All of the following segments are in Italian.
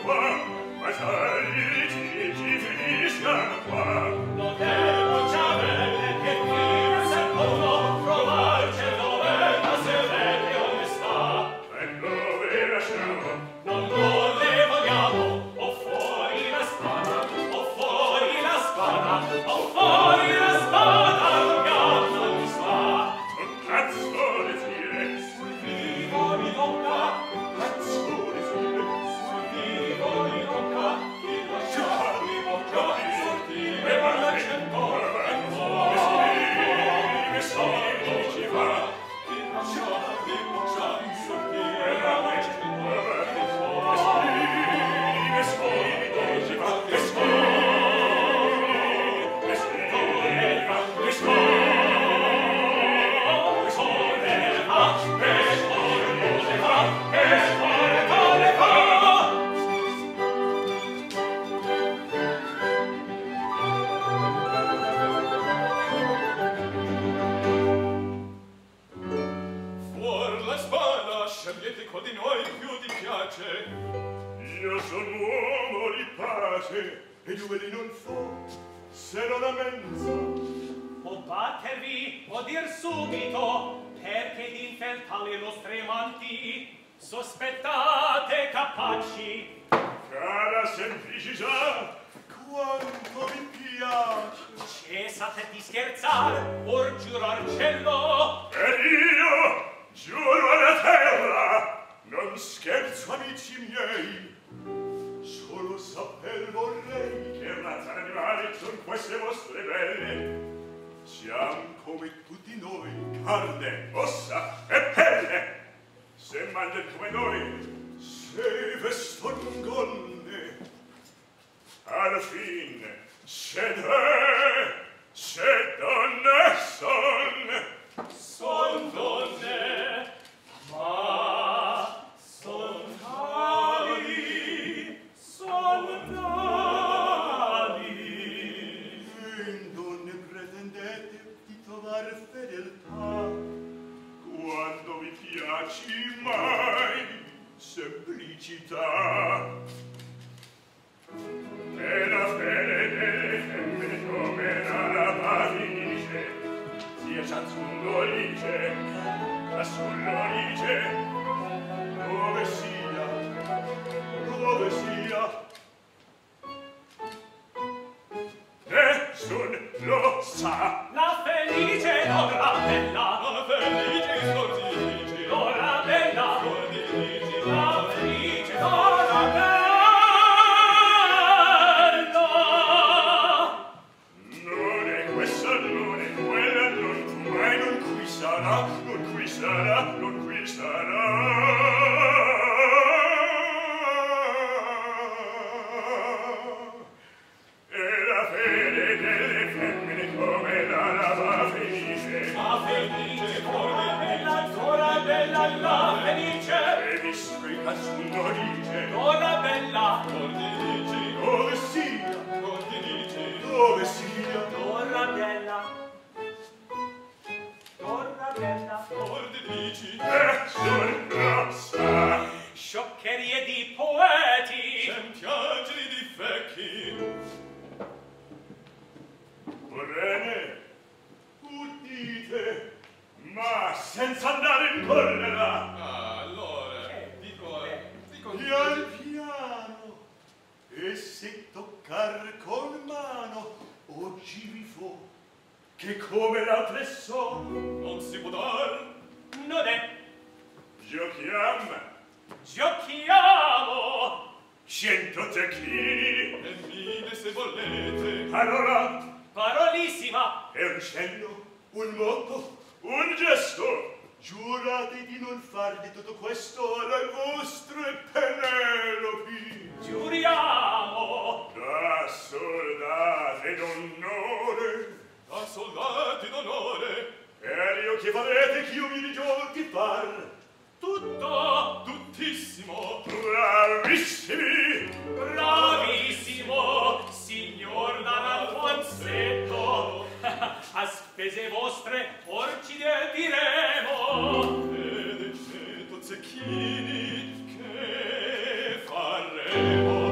Zecchini, che faremo?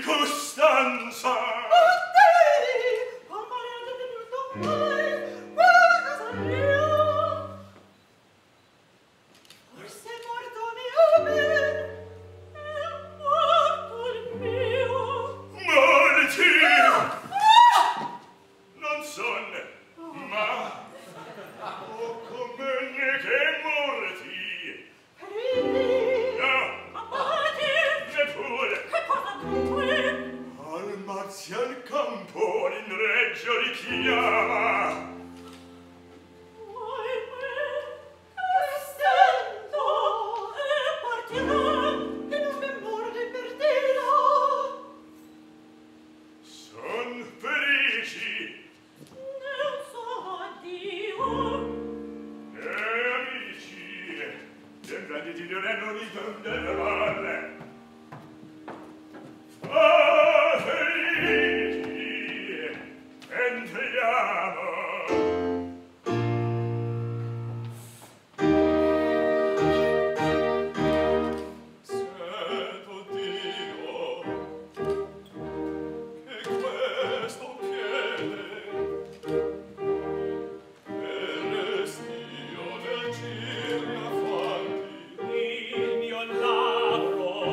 Il mio ladro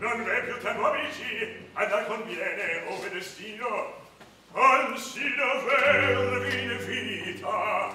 Non v'è più tempo, amici, andar conviene, ove destino, anzi d'avervi in vita.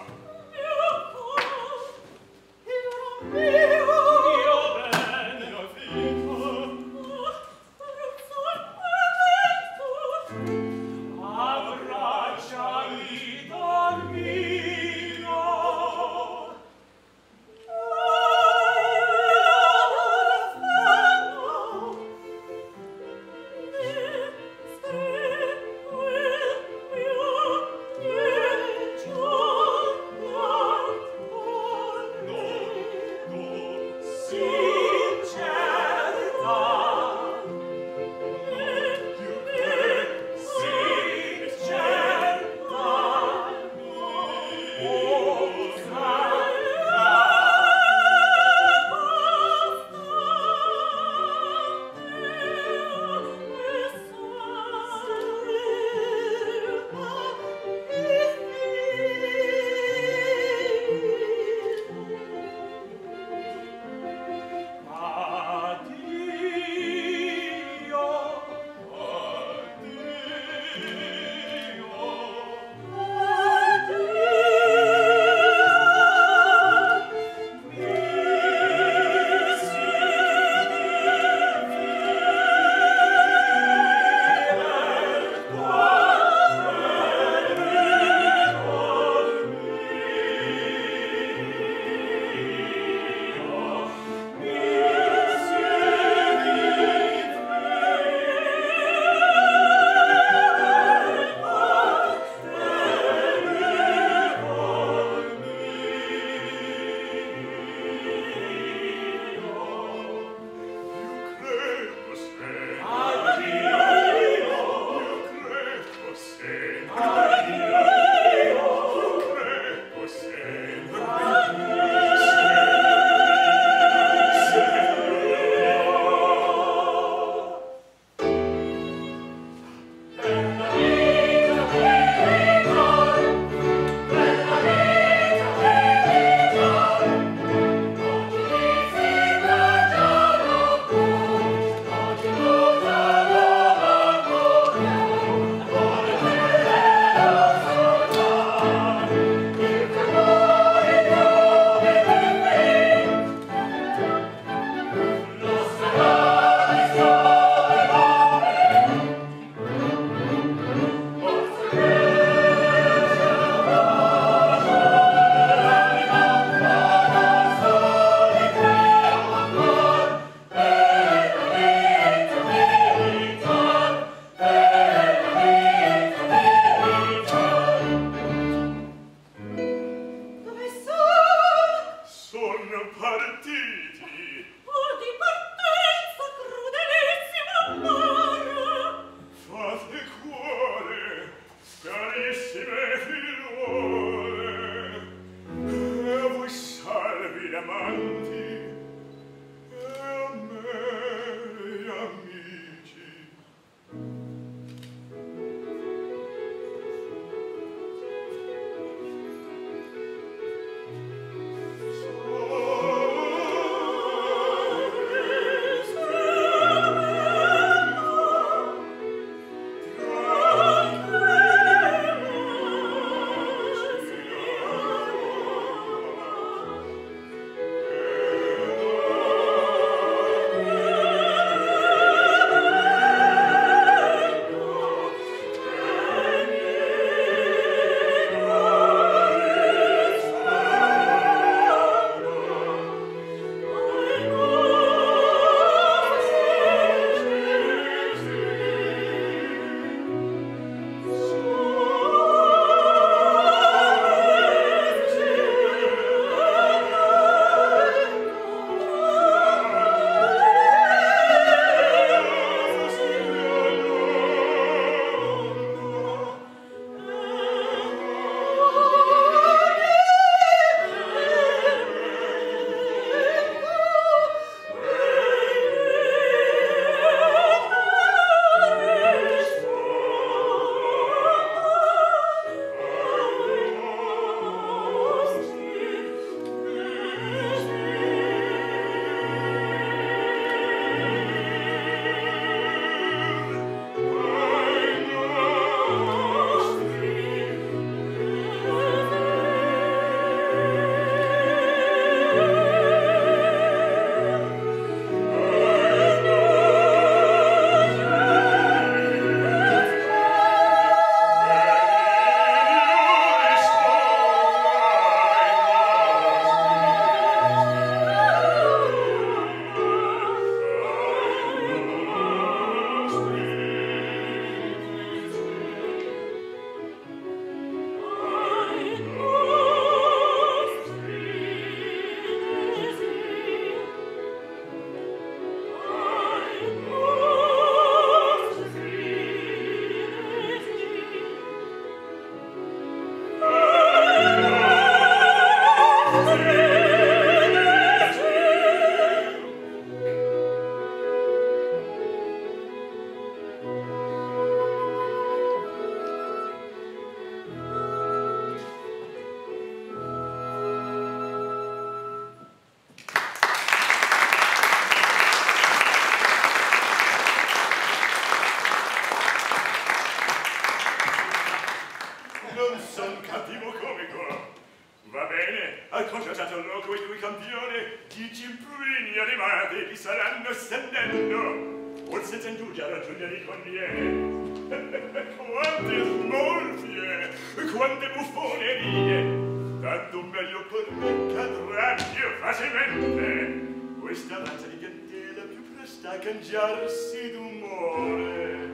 baciato loco il cui campione, 10 impugni animati ti saranno stendendo. Forse senza indugia ragione li conviene. Quante smorfie, quante buffonerie, tanto meglio per me cadrà più facilmente questa razza di piantela più presta a cangiarsi d'umore.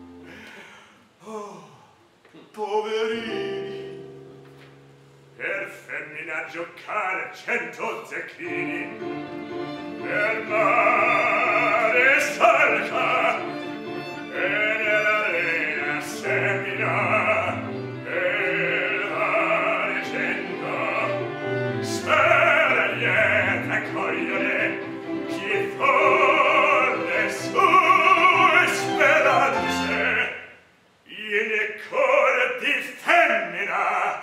Oh, poverini, per femmina giocare 100 zecchini, per mare salca e nell'arena semina e la leggenda spera lieta cogliere chi folle sue speranze in cuore di femmina.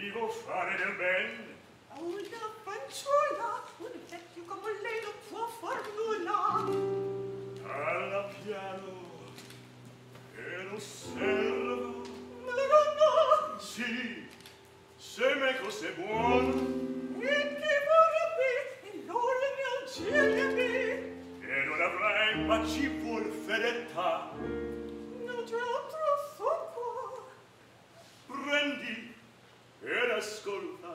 Vivo fare del ben. A una fanciulla, un vecchio come lei non può far nulla. Alla piano, e lo osservo. No. Sì, se me cos'è buono. E che vorrebbe, e l'ora mi uccide a me. E non avrai, ma ci vuol fedeltà. Non c'è altro fuoco. Prendi ed ascolta.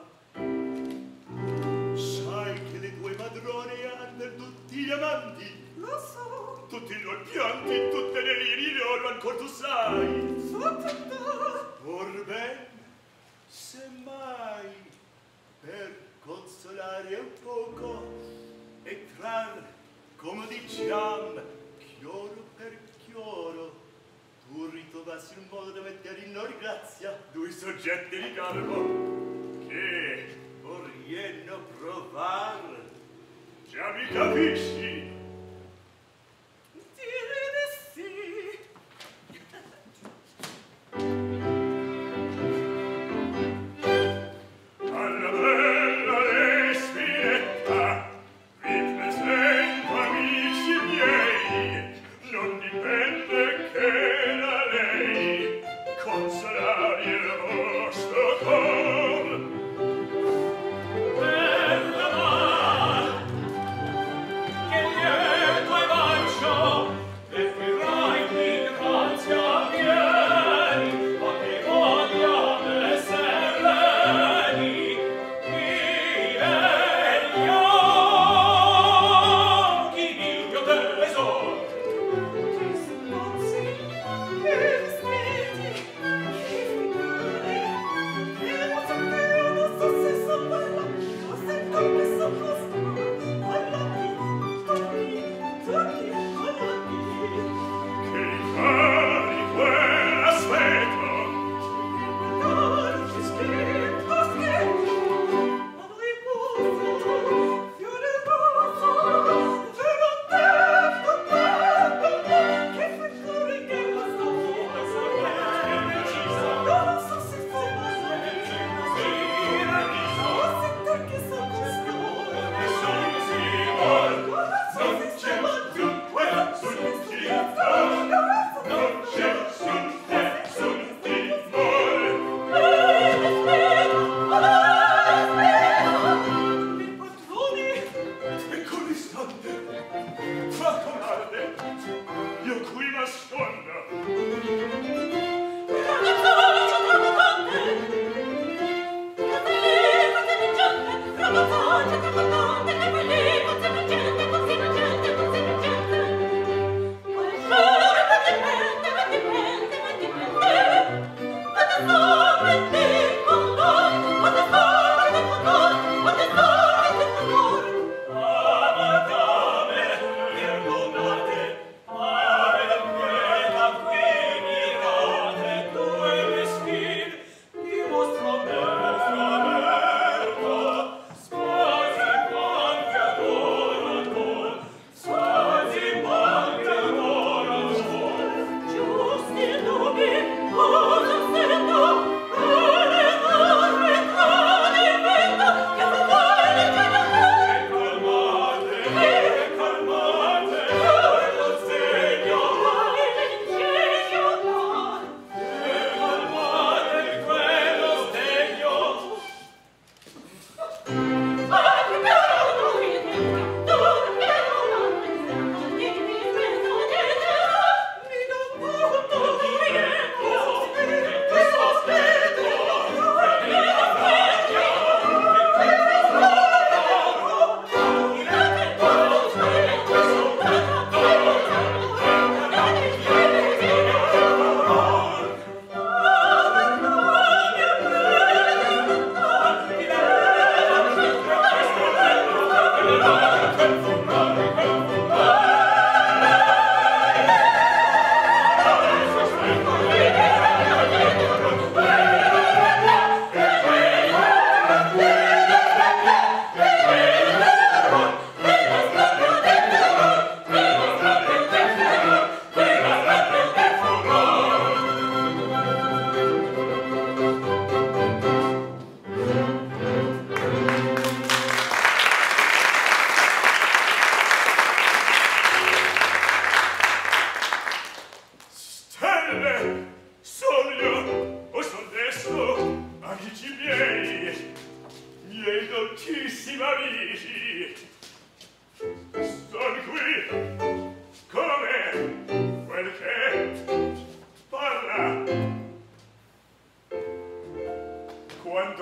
Sai che le tue padrone hanno tutti gli amanti. Lo so. Tutti i loro pianti, tutte le liri loro ancor tu sai. So tutto. Orben, se mai per consolare un poco e trar, come diciam, chioro per chioro, tu ritrovassi un modo da mettere in loro grazia due soggetti di garbo che vorrienno provar. Già mi capisci? Dire sì. Alla bella Respinetta vi presento, amici miei, non dipende che da lei consolare il vostro cor. Bella mar, che lieto e bacio, e firai di grazia vieni, ma che voglia esser leni, mi negli occhi il mio tesor. Ti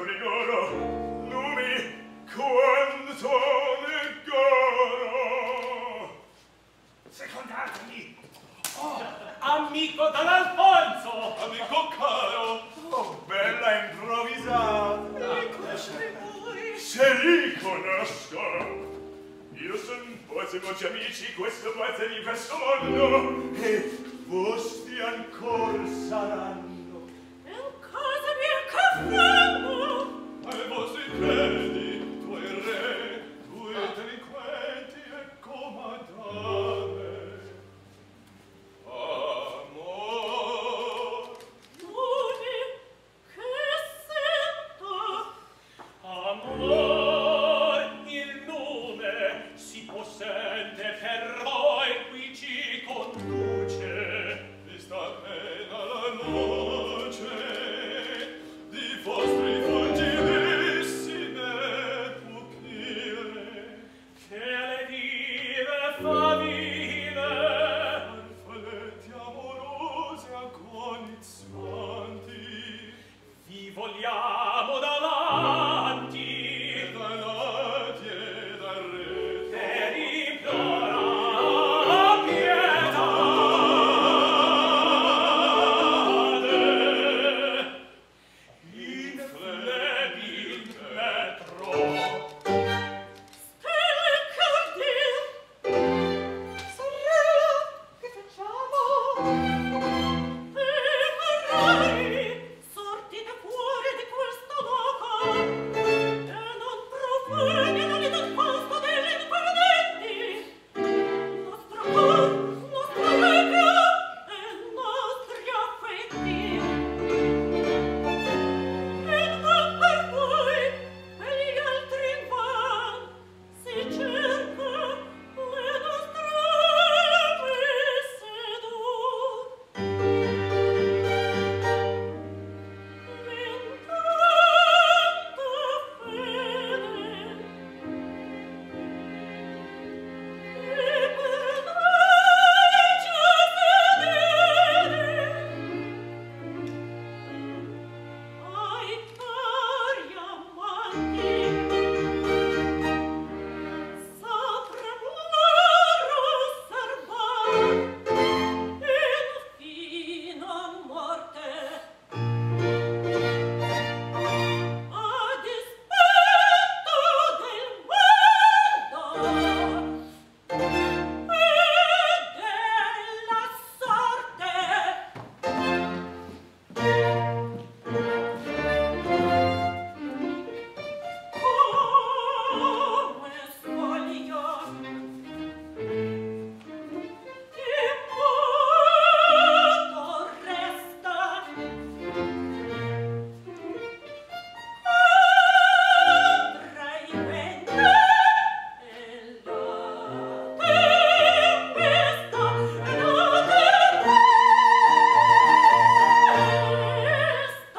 negoro, numi, quanto negoro. Secondatemi. Amico Don Alfonso! Amico caro! Oh, bella improvvisata! Se li conosco! Io son vostri voci amici, questo paese di questo mondo, e vostri ancora saranno. E cosa mi affanno? Ai vostri piedi, tu il re, due delinquenti e comadame. Amor, Numi, che sento? Amor, il nome si possente, però e qui ci conduce. mi sta bene la noce di vostri fulgidissime pupille, Che le vive faville, faletti amorose agonizzanti, vi vogliamo davanti. e dai lati e dal re, Per implora pietate, inflebil metro. Stelle candil! Sorella, che facciamo? Vorrei sorti da fuori di questo loco e non profanino di tal posto degli imprudenti. Nostro cor, nostro vecchio e nostri affetti. E non per voi, per gli altri invan, si cerca le nostre sedù. L'intanta fede, e per noi ci sedere. Ai cari amanti, saprem loro osservar infino a morte. A dispetto del mondo e della sorte. Come sfoglio immoto resta, tra i venti e la tempesta e la tempesta.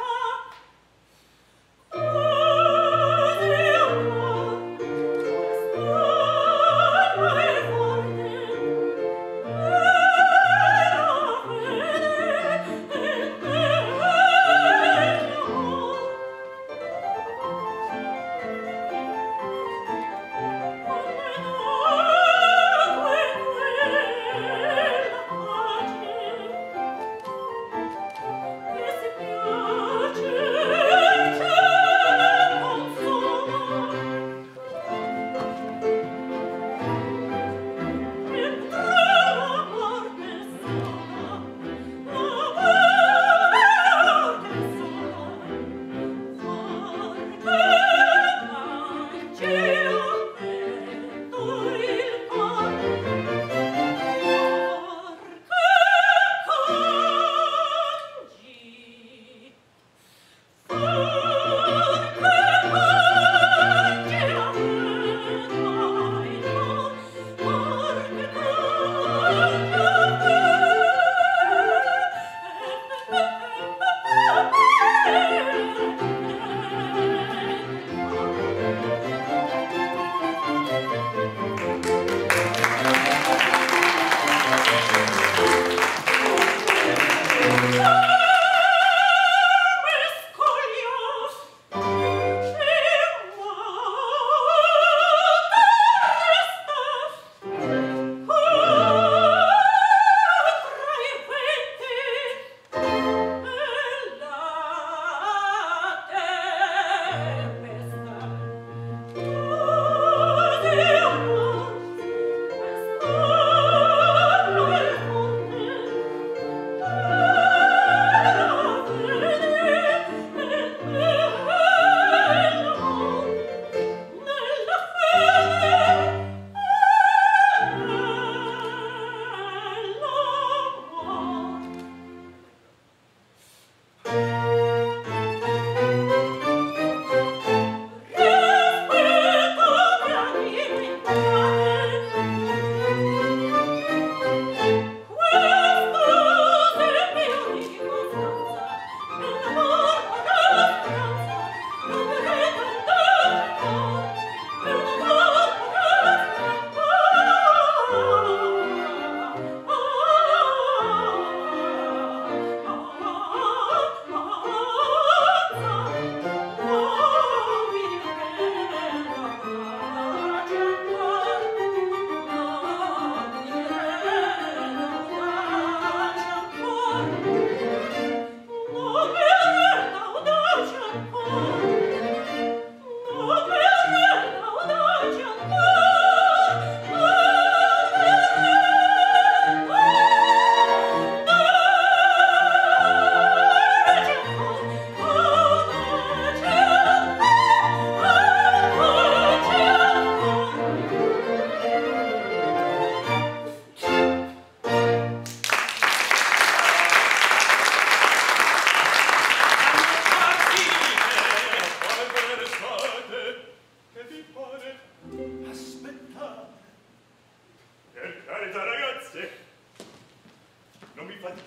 Mescoglio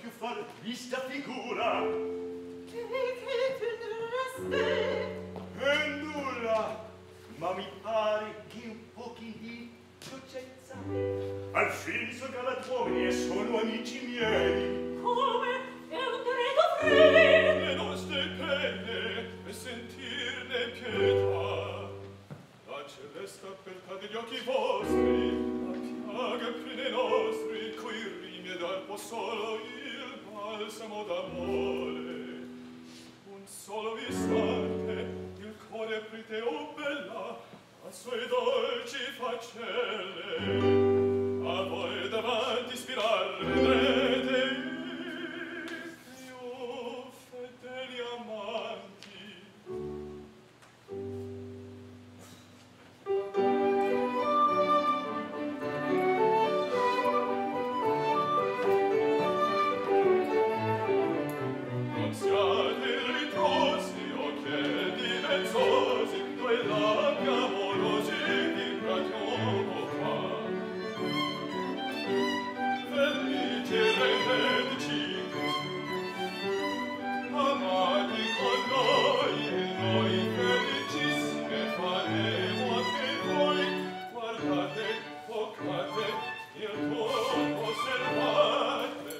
più far vista figura. Che tendreste? E nulla, ma mi pare che un pochin di dolcezza. Al fin so galantuomini e sono amici miei. Come? È un gredo free? Le nostre pene e sentirne pietà. La celeste aperta degli occhi vostri, la piaga prene nostri, cui rimediar può solo il balsamo d'amore. Un solo istante, il cuore aprite, oh bella, a suoi dolci facelle. A voi davanti spirar vedrete io fedeli amanti. Non siate ritrosi o chiedi vezzosi, noi l'amorosi vi ragiono qua. Felici rendeteci, amati con noi, e noi felicissime faremo anche voi. Guardate, toccate, il tuo osservate.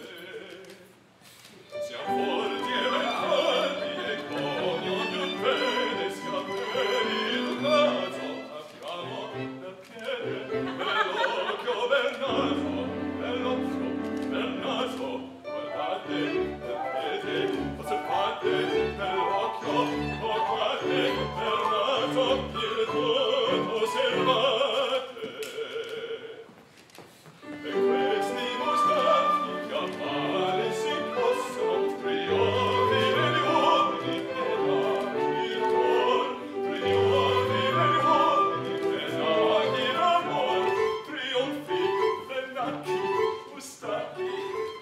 Siamo forti e ventati, e con ogni vede siamo per il caso. Abbiamo bel piede, bell'occhio, bel naso, bell'occhio, bel naso. Guardate, bel piede, osservate, bell'occhio, guardate, bel naso, il tuo osservate. E questi mostranti che a male si possono, trionfi negli uomini, pedaghi l'amor, trionfi negli uomini, pedaghi l'amor, trionfi, vennacchi, gustati.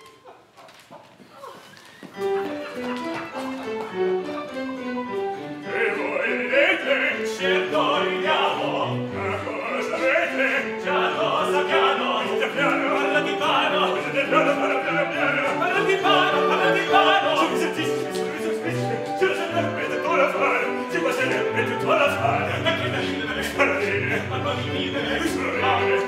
E voi vedete, Ci addoriamo, ma cosa avete? già lo sappiamo, Piano piano, parla di pano, piano piano, piano piano. parla di pano, parla di pano. Sono sentissimi, ce lo sarebbe tutto da fare, ci passerebbe tutto da fare. Ma che da ridere, Parolini, ma non di ridere, parolini.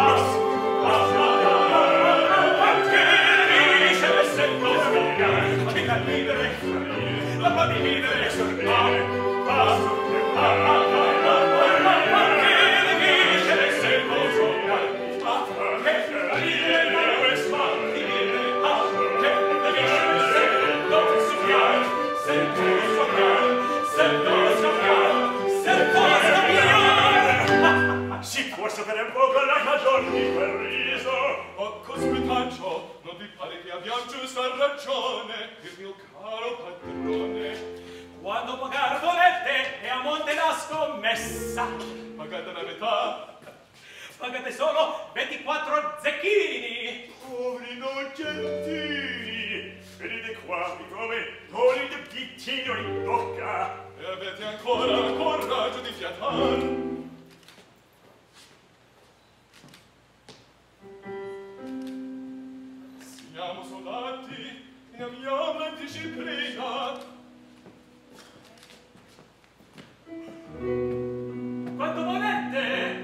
Anche riceve se non spiega, ma che da ridere, ma non di ridere, Si può sapere un po' con la cagione di quel riso. Oh, cospetaccio, non vi pare che abbiamo giusta ragione, il mio caro padrone? Quando pagar volete è a monte la scommessa. Pagate la metà, pagate solo 24 zecchini. Poveri innocentini, venite qua, vi come toni di pittino in bocca. E avete ancora coraggio di fiatar. Siamo soldati e amiamo la disciplina. Quanto volete?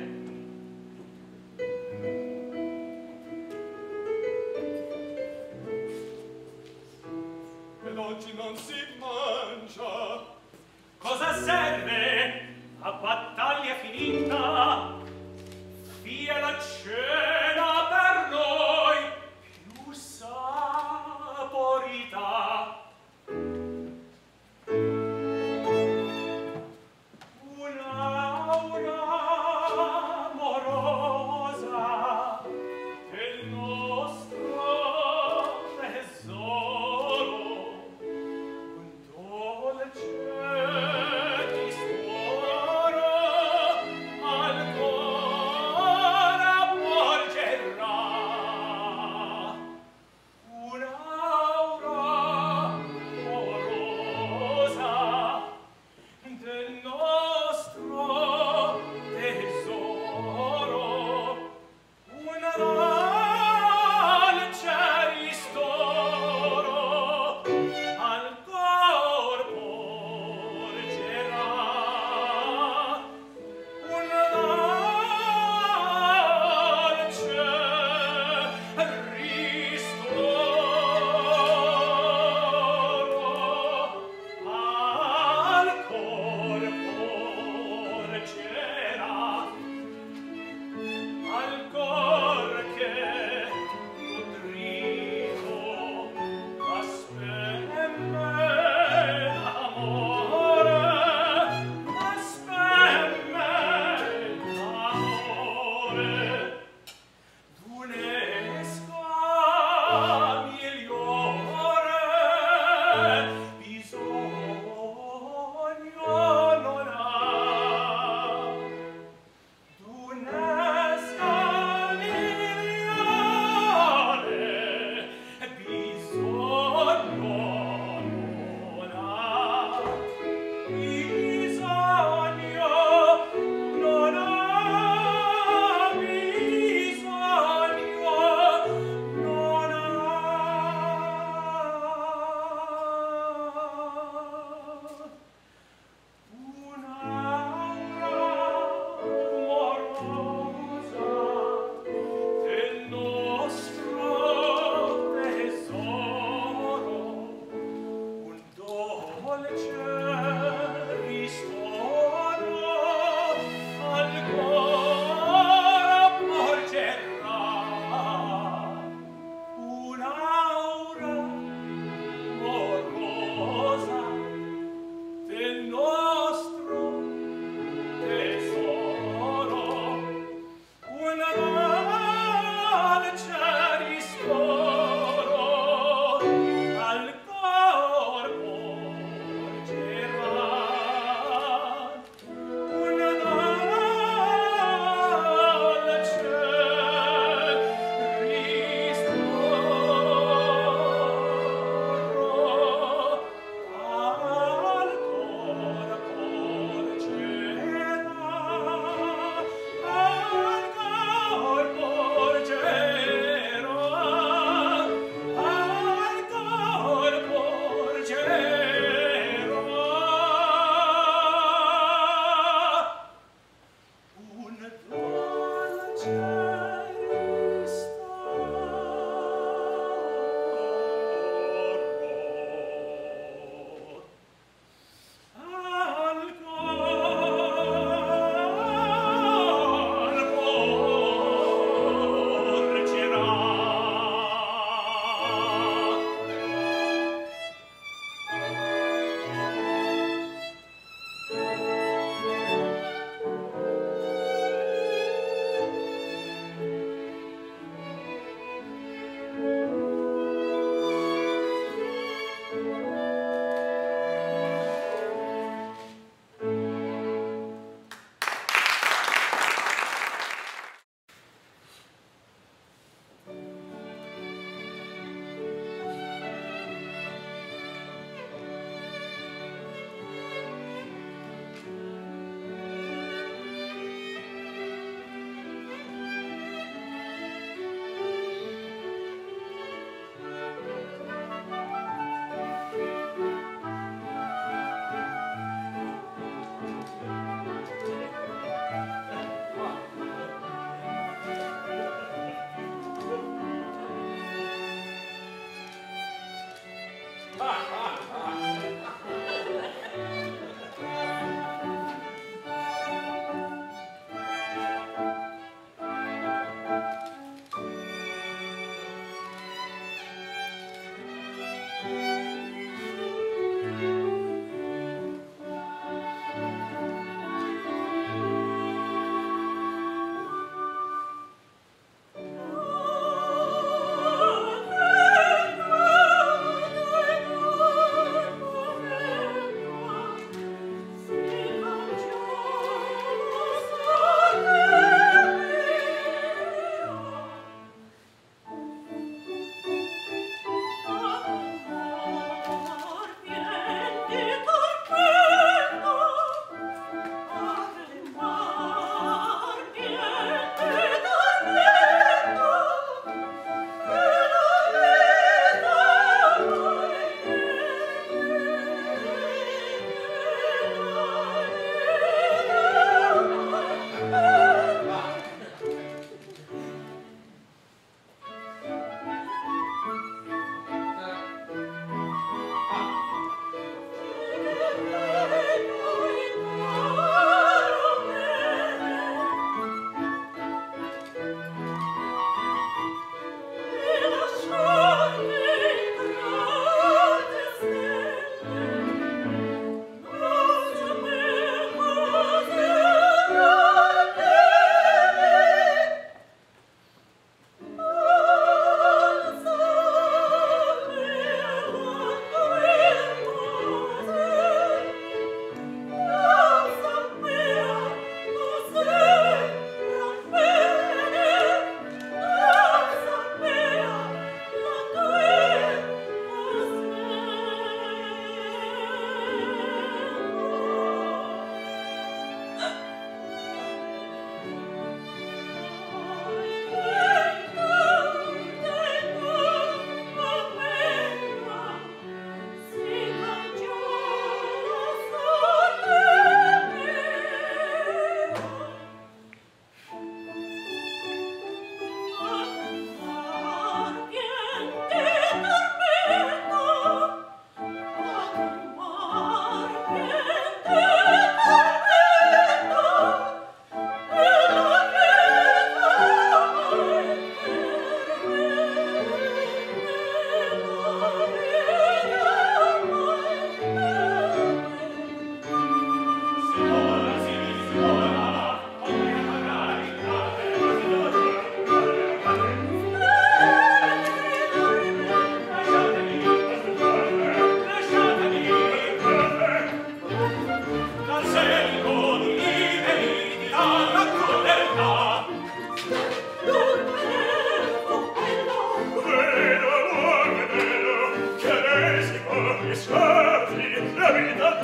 Ed oggi non si mangia. Cosa serve? A battaglia finita via la cena per noi più saporita. Un'aura amorosa del nostro tesoro, un dolce tesoro al cuore porge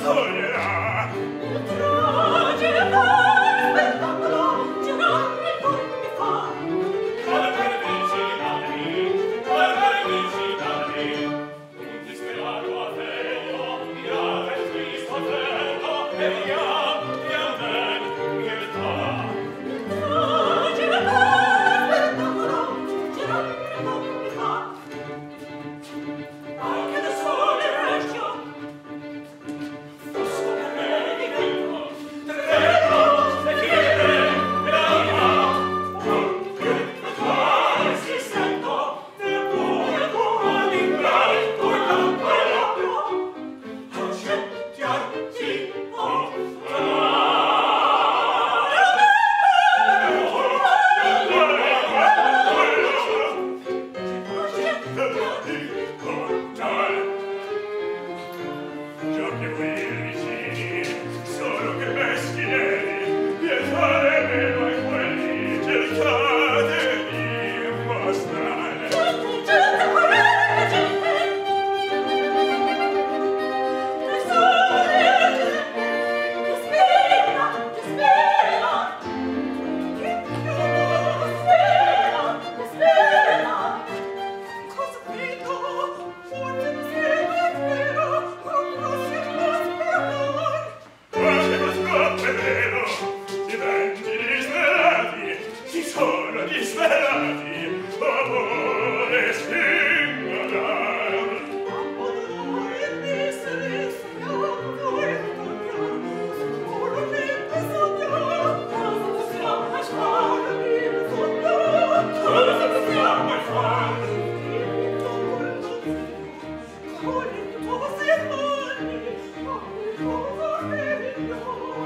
toglierà. Il tragico spettacolo girare poi mi fa. Guardare visitami, un disperato appello, mirate il Cristo freddo, e via ben pietà. Il tragico spettacolo girare poi mi fa. Anche da sole reggio Fosco per me divento, tremo, e chiede, e l'anima, si sento, nel cuore all'ingrato e campello, accettiarti Già che voi vicini, solo che meschinelli, pietare meno ai quelli, cercate di mostrare. Gente correre, gente! Che sole, che spera, che spera! Che spera! Cosa vedo? Forse mi sembra vero, come si può sperare? Quasi lo scoppo è vero, si venti disperati, si sono disperati, amore singolare. Amore misteri, signore, sicuramente sogno. Cosa possiamo fare, sogno? Cosa possiamo fare? Con le tue mani, cosa meglio?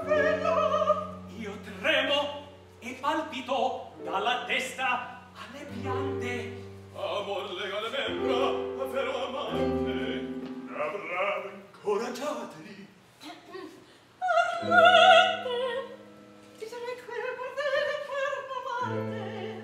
quello. Io tremo e palpito dalla testa alle piante. Amor lega le membra, vero amante. Bravo, incoraggiateli. Armate, ti sarei quel bordele carnavale.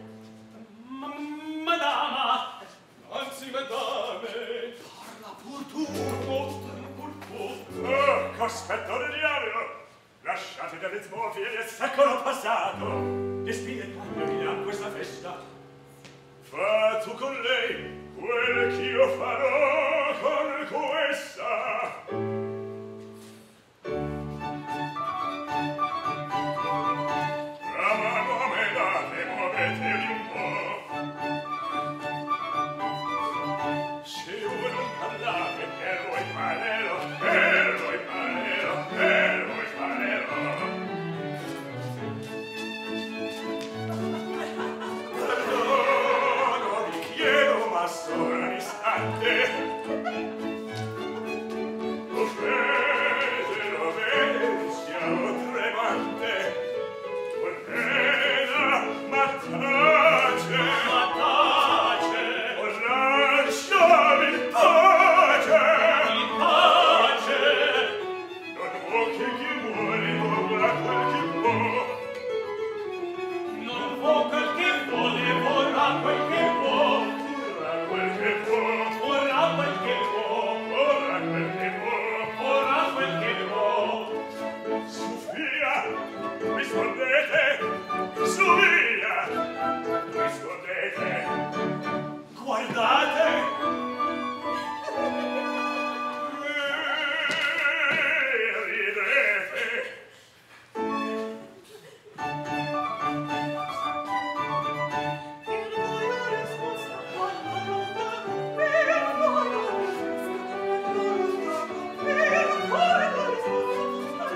Madama, anzi madame, parla pur tu, parla pur tu. Oh, cospetto del diavolo! Lasciate dalle smorfie del secolo passato! Despiegatemi a questa festa! Fa tu con lei quel ch'io farò con questa! La mano me date, muovete un po'! Se voi non parlate, ero il panero, ero il panero, ero il panero. Perdono, vi chiedo, ma solo un istante. Offese, lo vede, siamo tremante. Ordena, ma tace, o lasciami in pace. In pace. Non vuoi che chi vuole, vorrà quel che può. Non vuoi quel che vuole, vorrà quel che può. Vorrà quel che può, Vorrà quel che può, vorrà quel che può. vorrà quel che può. Sofia, rispondete, su via, rispondete. Guardate, Ridete. Per voi la risposta quando lontano, per voi la risposta quando lontano, per voi la risposta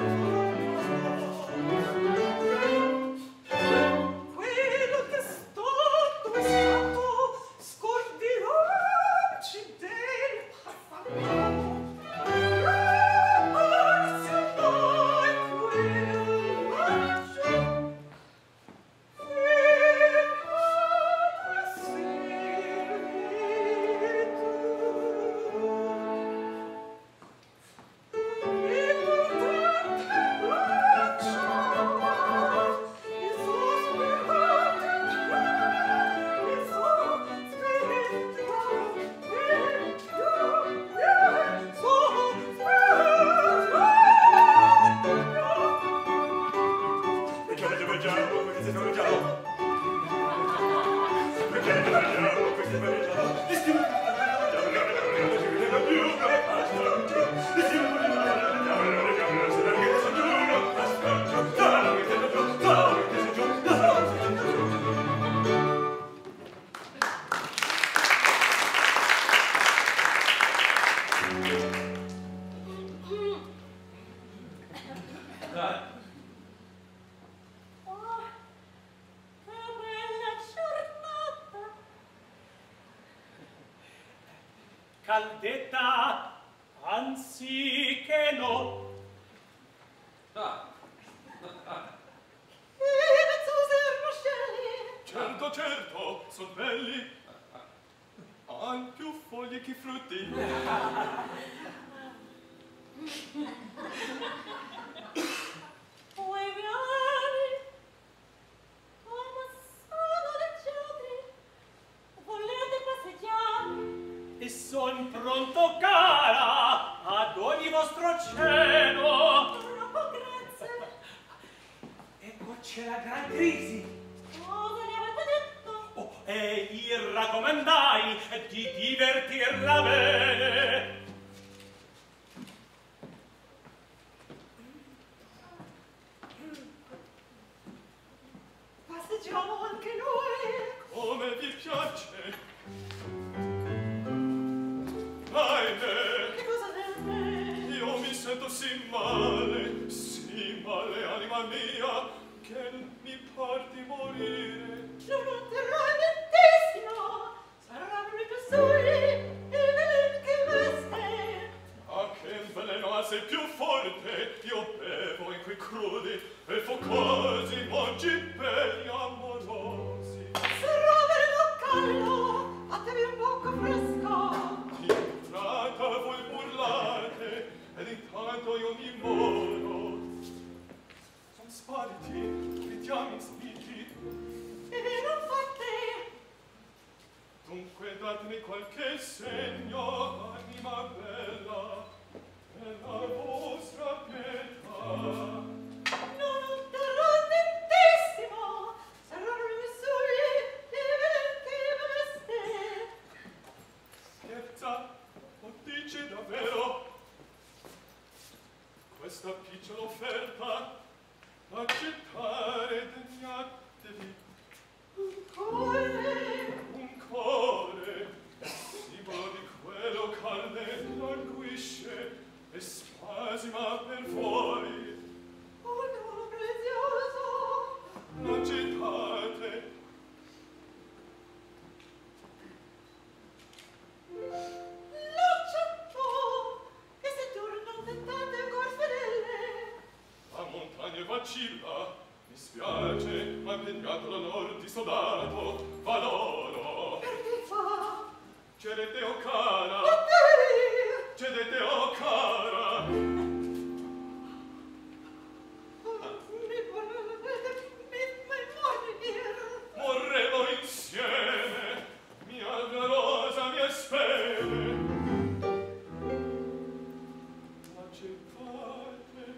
quello che sto dove stato scordirci del passato. Ragazzi, noi quello lascio. Oh, che bella giornata! caldetta, anzi che no. Certo, certo, son belli. Han più foglie che frutti. Vuoi viani? Come sono leggiadri? Volete passeggiare? E son pronto, cara, ad ogni vostro ceno. Troppo grazie. Ecco c'è la gran crisi. Cosa ne avete detto? Oh, e gli raccomandai di divertirla bene. Passeggiamo anche noi. Come vi piace? Ahimè, Che cosa deve? io mi sento sì male, anima mia, che mi par di morire. Non terrai mentissimo. Sarà lui che soli, il velen che veste. Ah, che veleno al basse e più forte io bevo in quei crudi e focosi mongi per gli amorosi. Se roverino caldo, fatevi un poco fresco. Intrata voi burlate ed intanto io mi moro. Son spariti, ridiami insoliti. E non fate. Dunque datemi qualche segno, anima bella, per la vostra pietà. Non otterrò nettissimo. Saranno le mie soglie che veste. Scherza, o dice davvero? Questa picciola offerta accettare degnatevi. Un cuore. Un core, simbolo di quello calde languisce e spasima per voi. Un dono prezioso. L'accettate. L'accetto. E se tu non tentate ancor fedele. La montagna vacilla, mi spiace, ma impegnato l'onor di soldato, valoro. Perché fa? Cedete, o cara, Batteri. cedete, o cara. Morremo insieme, mia gloria, mia spene. Accettate.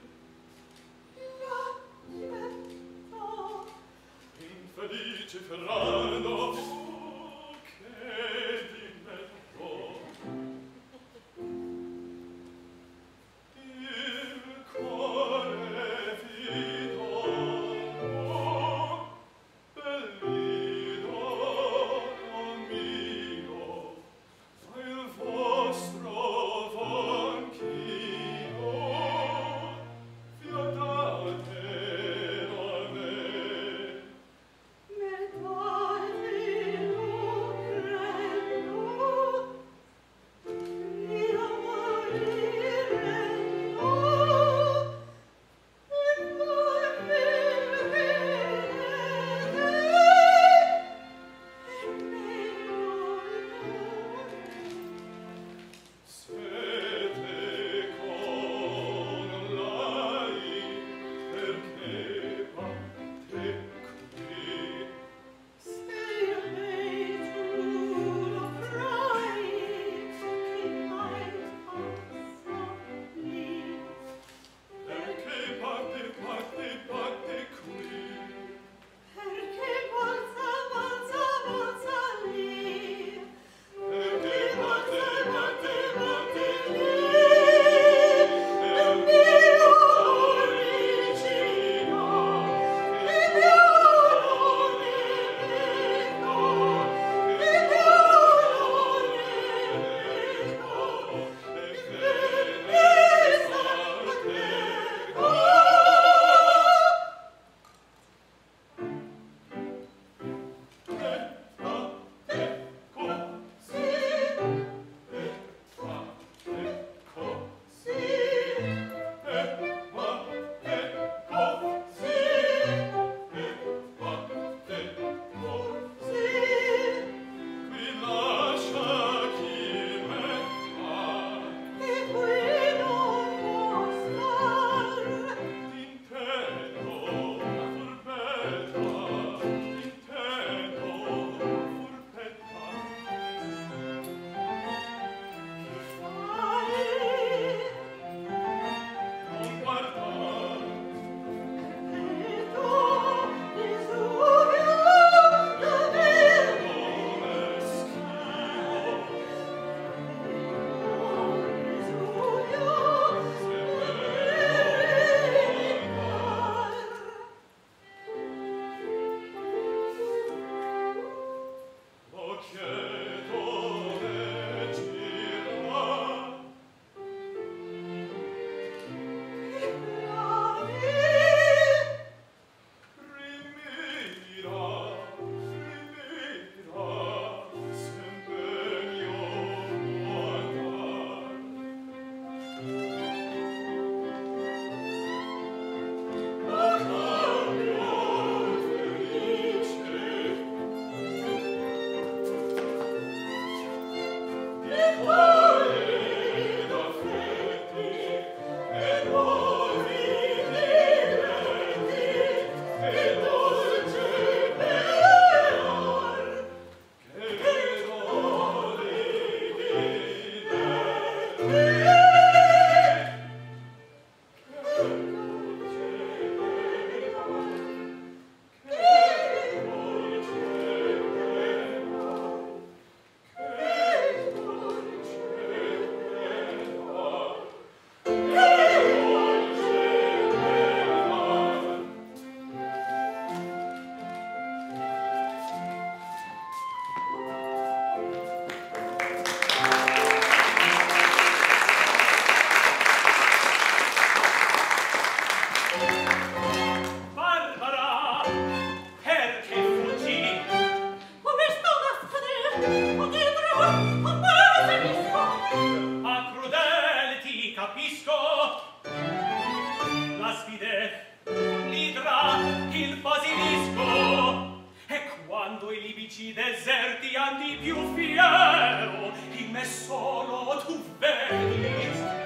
Infelice Ferrando, che dimetto. Il cuore fido, bellido mio, fa il vostro vanchino, fiatatelo a me. Me dai il basilisco. E quando i libici deserti andi più fiero, in me solo tu vedi.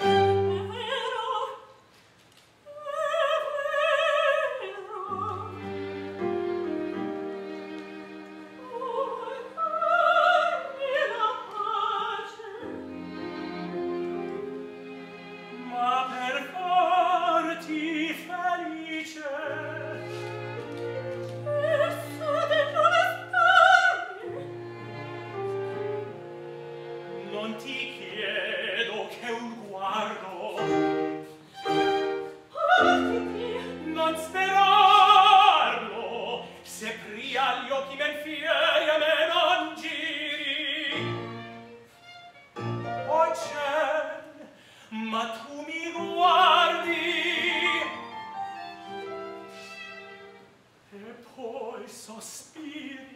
Ma per farti felice non ti chiedo che un guardo, non sperarlo, se pria gli occhi men fieri a me non giri. Oh ciel, ma tu mi guardi e poi sospiri.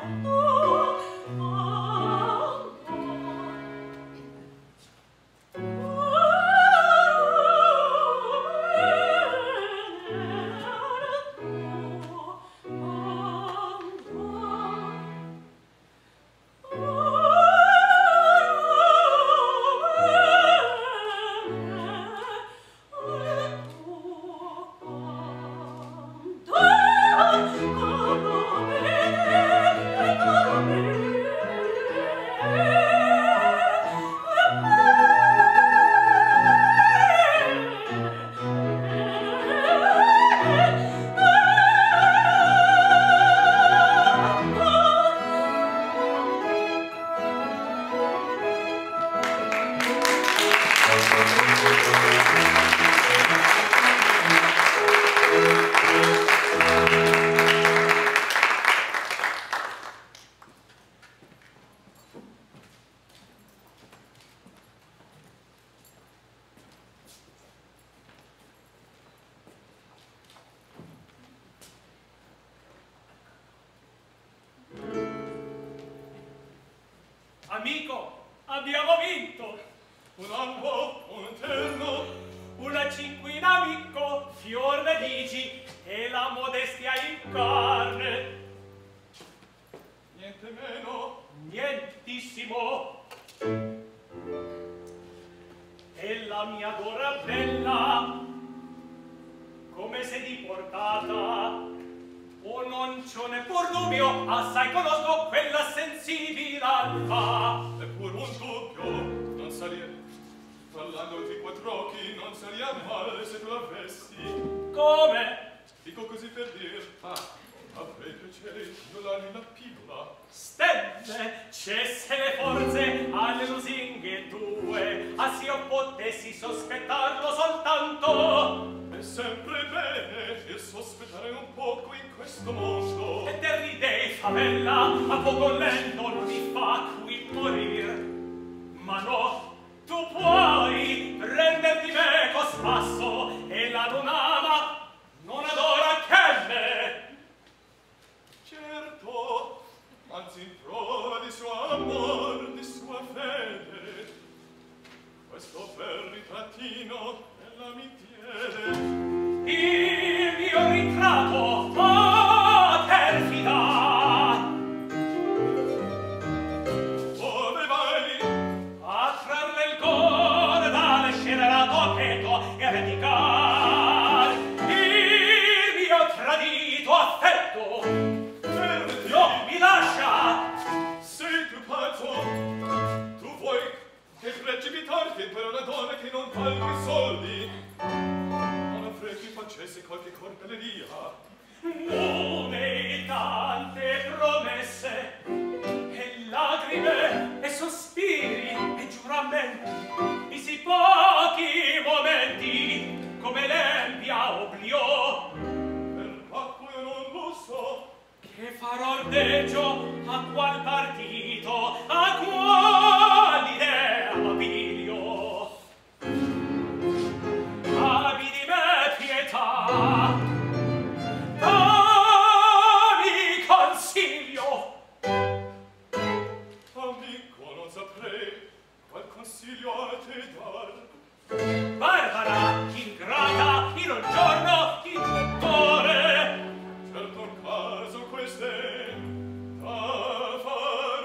Amico, abbiamo vinto! Un anno, un terno, una cinquina amico, fior medici e la modestia in carne. Niente meno, nientissimo. E la mia dora bella, come se diportata, o non c'ho neppur dubbio, assai conosco quella sensibile alfa. Eppur un dubbio non saria, parlando di quattro occhi, non saria male se tu l'avessi. Come? Dico così per dir. Avrei piacere io la pillola. Stelle, cesse le forze alle lusinghe tue, a s'io potessi sospettarlo soltanto. È sempre bene il sospettare un poco in questo mondo. E te ridei, favella, a poco lento non mi fa qui morir. Ma no, tu puoi prenderti meco spasso, e la non ama, non adora che me. Certo, anzi in prova di suo amor, di sua fede, questo bel ritrattino ella mi tiene. Il mio ritratto, oh perfida! Dove vai? A trarle il cuore dalle scelerato petto e a vendicar il mio tradito affetto. No, mi lascia! Sei tu pazzo? Tu vuoi che precipitarti per una donna che non valga i soldi? Non avrei che facesse qualche corbelleria. Nome, tante promesse, e lacrime, e sospiri, e giuramenti, in sì pochi momenti, come l'empia oblio. Per quacco io non lo so, che farò ordeggio a qual partito, a qual idea m'appiglio. Abbi di me pietà, dammi consiglio. Amico, non saprei qual consiglio a te dar. Barbara, ingrata, in un giorno, in 2 ore. Certo caso queste da far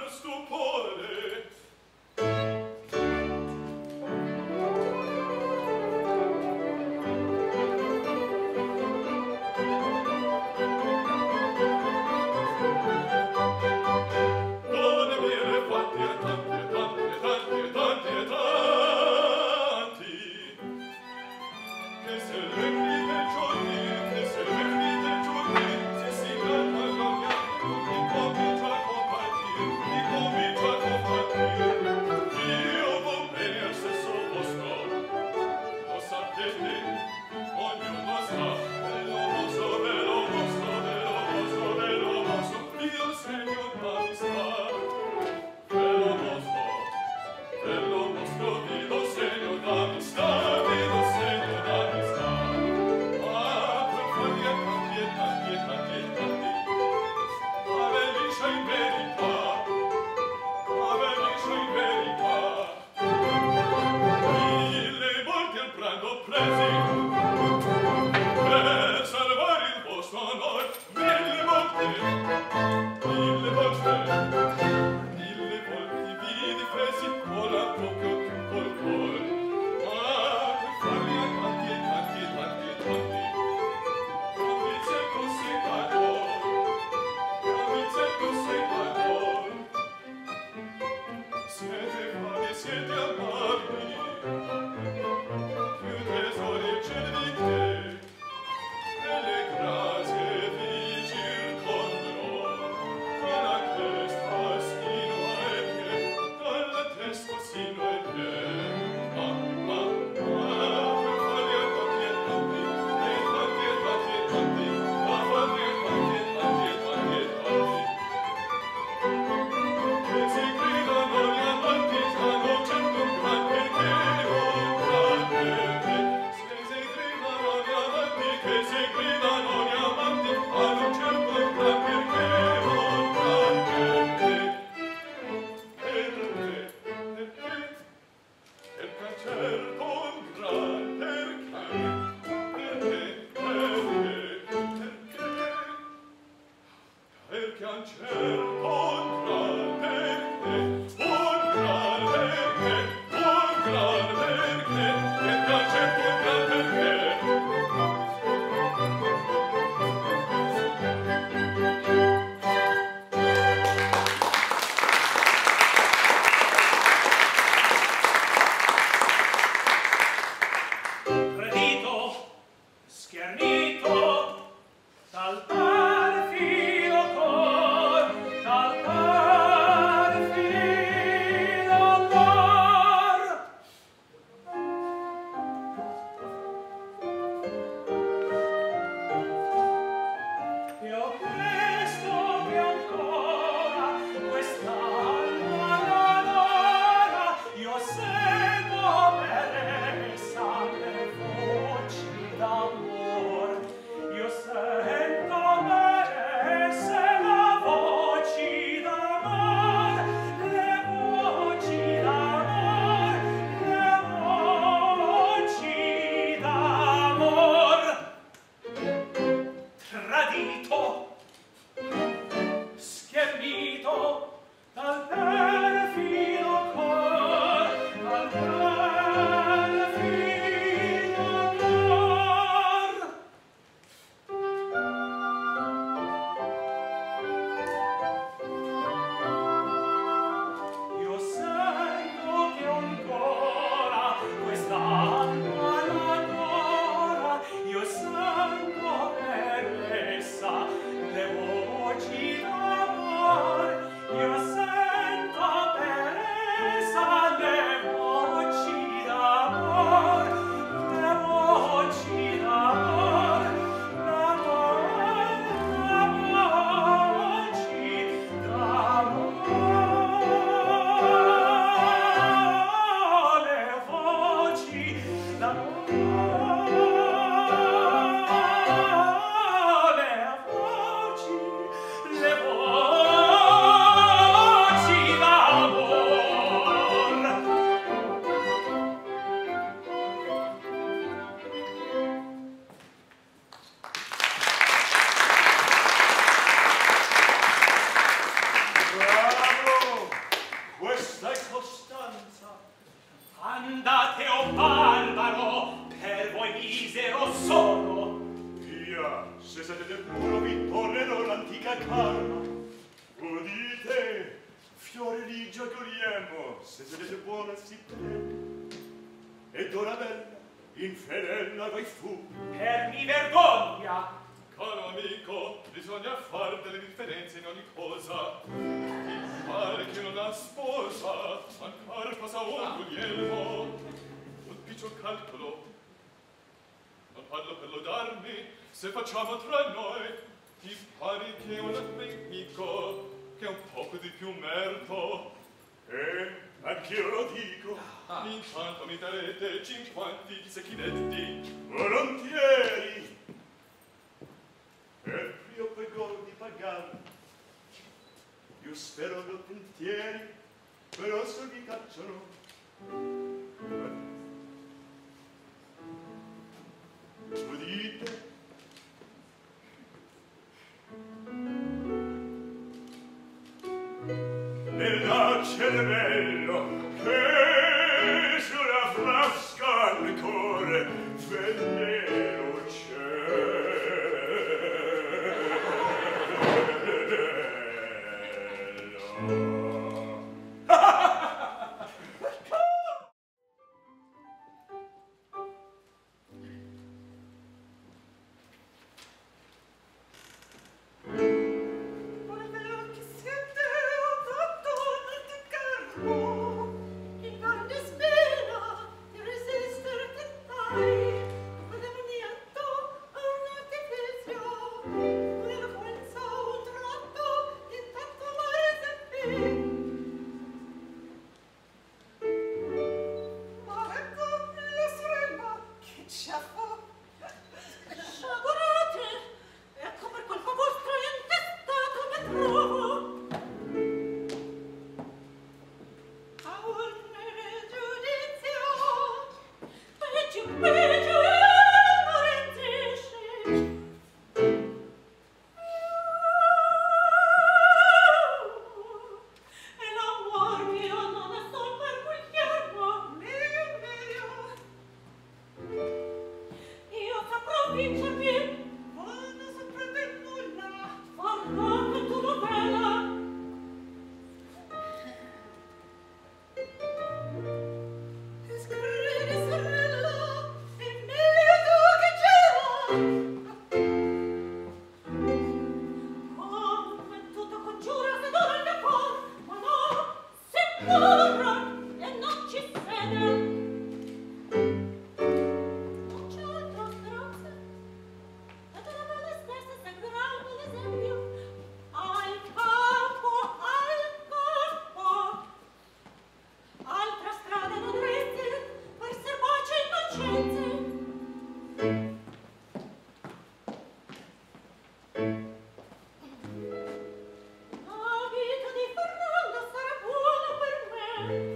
La vita di Fernando sarà buona per me.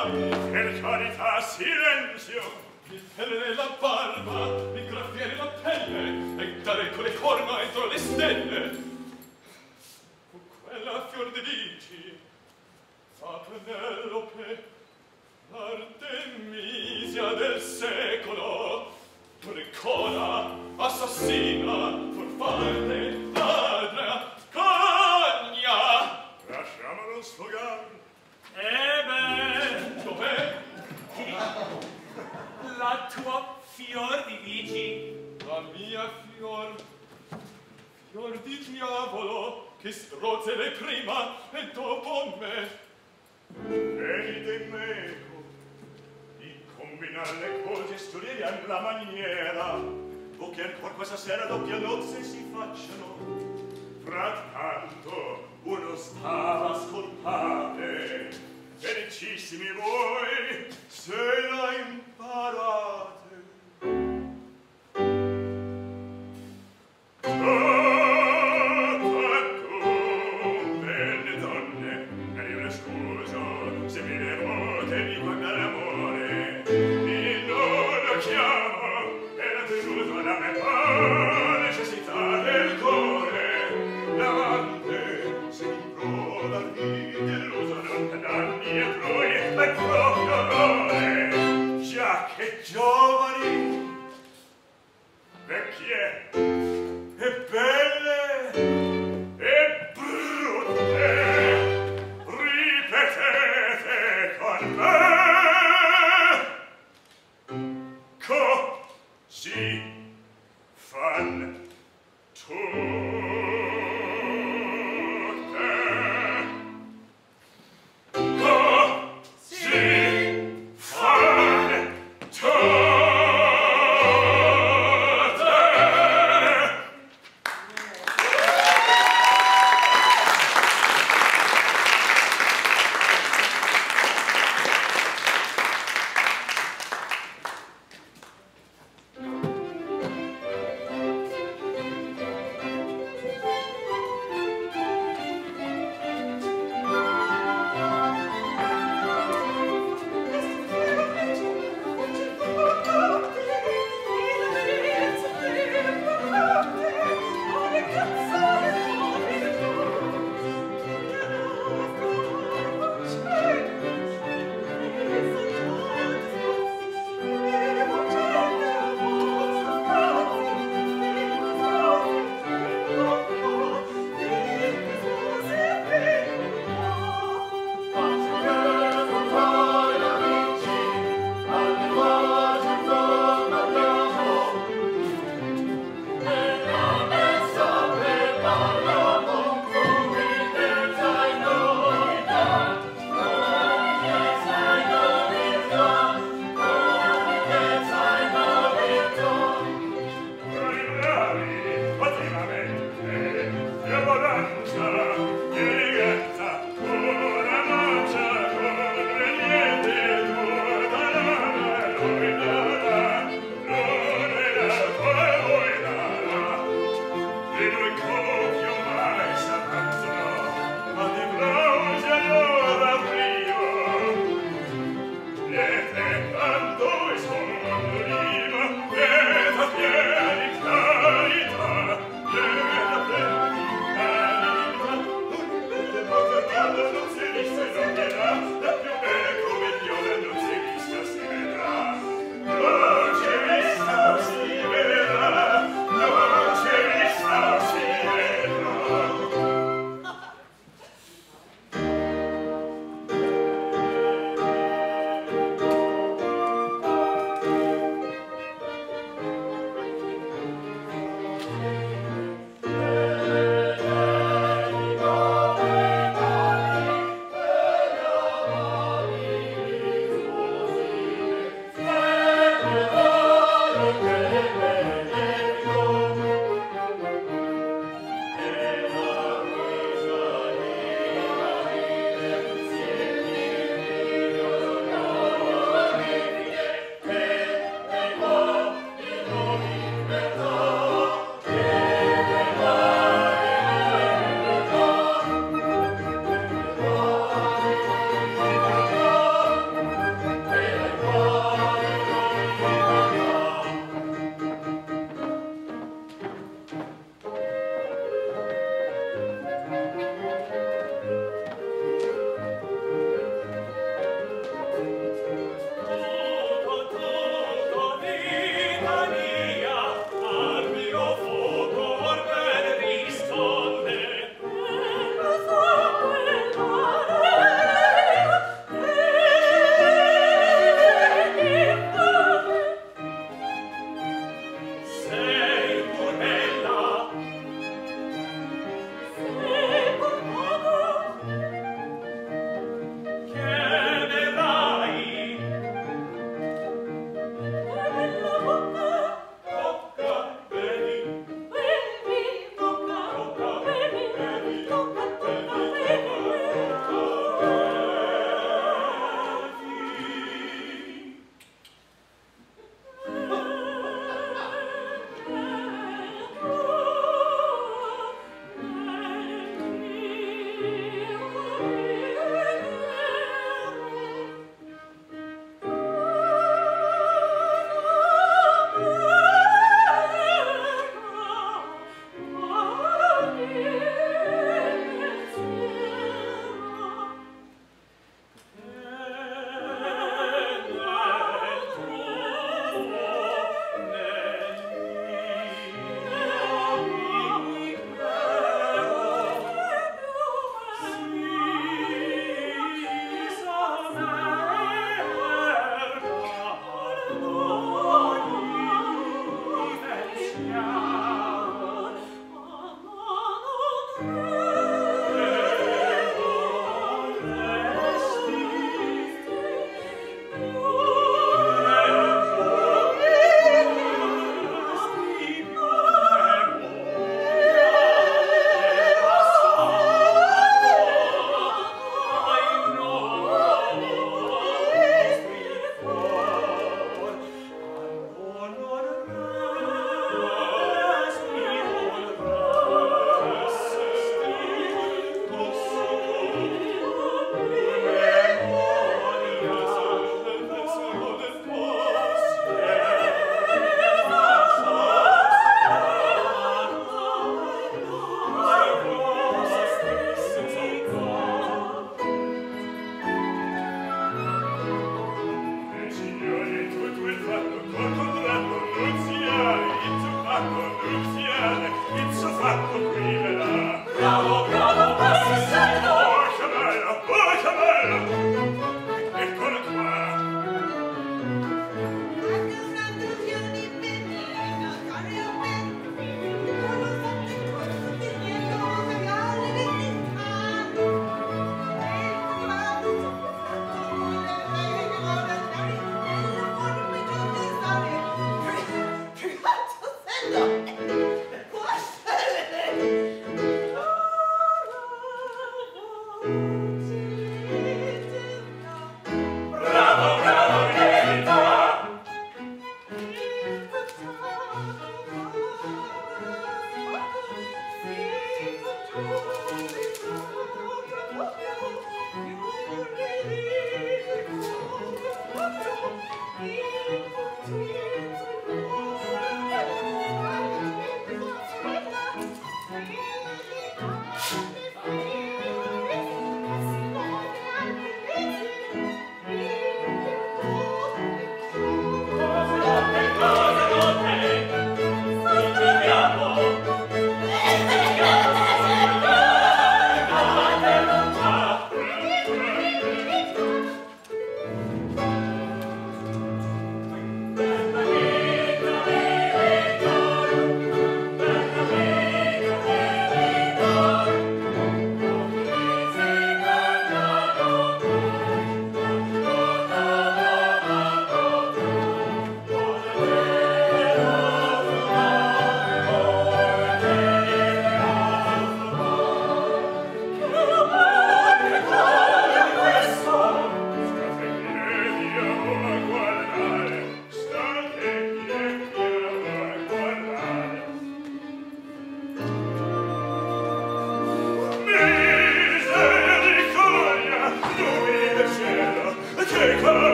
Per carità, silenzio! Mi pelle la barba, mi graffiare la pelle, e dare con le corna entro le stelle. Fu quella fior di dici, fa Penelope, l'artemisia del secolo, Riccona, assassina, furfante, ladra, cagna. Lasciamolo sfogare. Beh, dov'è? Chi? La tua fior di dici? La mia fior di diavolo, che strozze lei prima e dopo me. Venite meco, di combinar le cose studieriam la maniera, o che ancor questa sera doppia nozze si facciano. Frattanto uno stava ascoltate, felicissimi voi se la imparate. Belle donne, e io le scuso se mi devote di guardare amore, e non lo chiamo, e la tenuto da me fa necessità del cuore. L'amante si improda di deluso, non danni e proi, ma proprio orrore.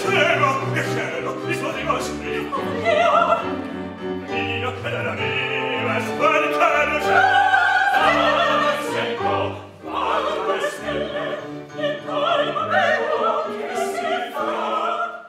dicevo, che cielo, i suoi vostri. Io per la mia sporcare Sento, vado le stelle, il colmo bello che si fa.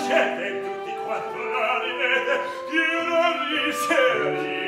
tacete tutti quattro la ridete, io non riserì